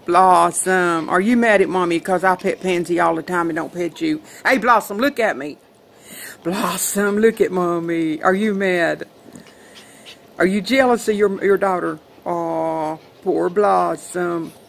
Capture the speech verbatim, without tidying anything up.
Blossom, are you mad at Mommy because I pet Pansy all the time and don't pet you? Hey, Blossom, look at me. Blossom, look at Mommy. Are you mad? Are you jealous of your, your daughter? Aw, poor Blossom.